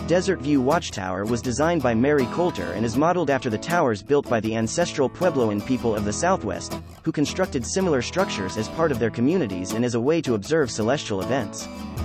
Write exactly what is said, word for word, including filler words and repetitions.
Desert View Watchtower was designed by Mary Coulter and is modeled after the towers built by the ancestral Puebloan people of the Southwest, who constructed similar structures as part of their communities and as a way to observe celestial events.